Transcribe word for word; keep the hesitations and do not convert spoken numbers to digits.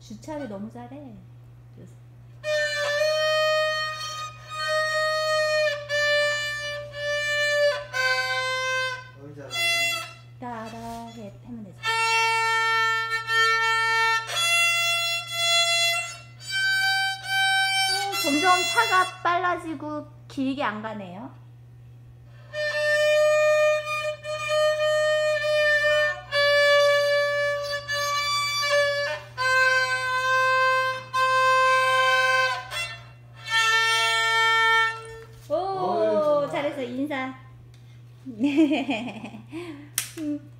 주차를 너무 잘해. 따라 해, 하면 되지. 어, 점점 차가 빨라지고 길게 안 가네요. 오, 잘했어. 인사. 음.